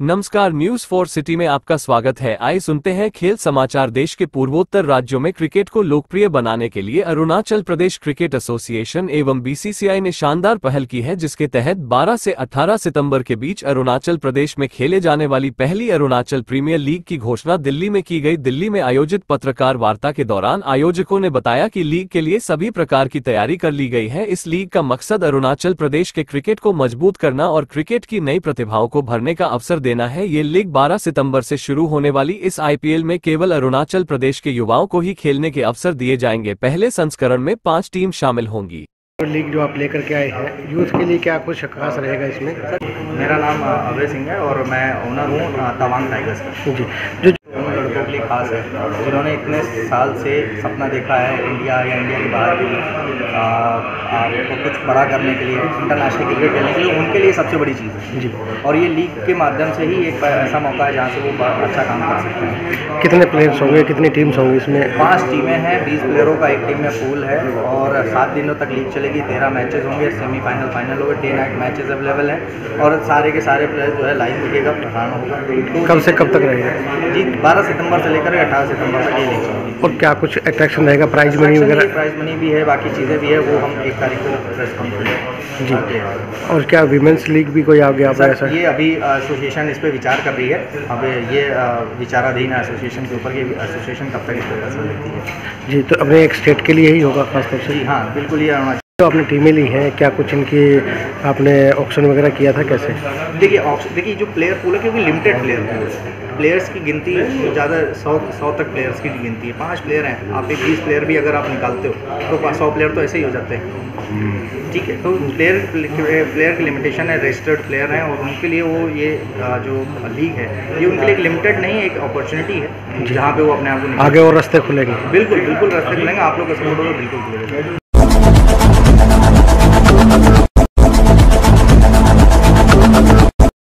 नमस्कार, news 4 city में आपका स्वागत है। आइए सुनते हैं खेल समाचार। देश के पूर्वोत्तर राज्यों में क्रिकेट को लोकप्रिय बनाने के लिए अरुणाचल प्रदेश क्रिकेट एसोसिएशन एवं बीसीसीआई ने शानदार पहल की है, जिसके तहत 12 से 18 सितंबर के बीच अरुणाचल प्रदेश में खेले जाने वाली पहली अरुणाचल प्रीमियर लीग की घोषणा दिल्ली में की गई। दिल्ली में आयोजित पत्रकार वार्ता के दौरान आयोजकों ने बताया कि लीग के लिए सभी प्रकार की तैयारी कर ली गई है। इस लीग का मकसद अरुणाचल प्रदेश के क्रिकेट को मजबूत करना और क्रिकेट की नई प्रतिभाओं को भरने का अवसर देना है। ये लीग 12 सितंबर से शुरू होने वाली इस आईपीएल में केवल अरुणाचल प्रदेश के युवाओं को ही खेलने के अवसर दिए जाएंगे। पहले संस्करण में 5 टीम शामिल होंगी। लीग जो आप लेकर के आए हैं यूथ के लिए, क्या कुछ खास रहेगा इसमें? मेरा नाम अभय सिंह है और मैं ओनर हूँ तवांग टाइगर्स का। जी, जो उन लड़कों के लिए खास है जिन्होंने इतने साल से सपना देखा है इंडिया या इंडिया के बाहर को कुछ बड़ा करने के लिए, इंटरनेशनल क्रिकेट खेलने के लिए, उनके लिए सबसे बड़ी चीज़ है जी। और ये लीग के माध्यम से ही एक ऐसा मौका है जहाँ से वो अच्छा काम कर सकते हैं। कितने प्लेयर्स होंगे, कितनी टीम्स होंगी इसमें? 5 टीमें हैं, 20 प्लेयरों का एक टीम में पूल है और 7 दिनों तक लीग चलेगी। 13 मैचेस होंगे, सेमीफाइनल फाइनल होगा, डे नाइट मैचेस अवेलेबल हैं और सारे के सारे प्लेयर जो है लाइव दिखेगा, प्रसारण होगा। तो कब से कब तक रहेगा? जी, 12 सितंबर से लेकर 18 सितंबर तक ये लीग चलेगी। और क्या कुछ अट्रैक्शन रहेगा, प्राइज मनी वगैरह? प्राइज मनी भी है, बाकी चीज़ें भी है, वो हम 1 तारीख को प्रेस करेंगे जी। और क्या विमेंस लीग भी कोई आ गया ऐसा? ये अभी एसोसिएशन इस पर विचार कर रही है। अब ये विचाराधीन है एसोसिएशन के ऊपर कि एसोसिएशन कब तक इस पर फैसला लेती है। जी, तो अपने एक स्टेट के लिए ही होगा खासतौर से? जी हाँ, बिल्कुल। ये अरुणाचल तो आपने टीमें ली हैं, क्या कुछ इनकी आपने ऑक्शन वगैरह किया था, कैसे? देखिए जो प्लेयर पूल है, क्योंकि लिमिटेड प्लेयर पूल है, प्लेयर्स की गिनती ज़्यादा 100 तक प्लेयर्स की गिनती है। 5 प्लेयर हैं, आप एक 20 प्लेयर भी अगर आप निकालते हो तो 100 प्लेयर तो ऐसे ही हो जाते हैं। ठीक है, तो प्लेयर की लिमिटेशन है, रजिस्टर्ड प्लेयर हैं और उनके लिए वो ये जो लीग है ये उनके लिए लिमिटेड नहीं, एक अपॉर्चुनिटी है जहाँ पे वो अपने आप को आगे और रास्ते खुलेंगे? बिल्कुल रास्ते खुलेंगे। आप लोग का सपोर्ट होगा, बिल्कुल खुलेगा।